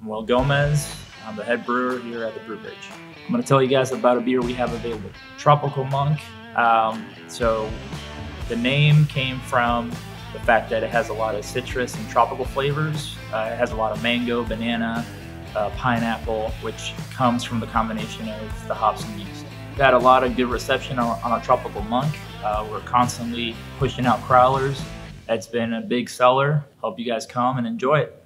I'm Will Gomez. I'm the head brewer here at the Brew Bridge. I'm going to tell you guys about a beer we have available, Tropical Monk. So the name came from the fact that it has a lot of citrus and tropical flavors. It has a lot of mango, banana, pineapple, which comes from the combination of the hops and yeast. We've had a lot of good reception on our Tropical Monk. We're constantly pushing out crowlers. That's been a big seller. Hope you guys come and enjoy it.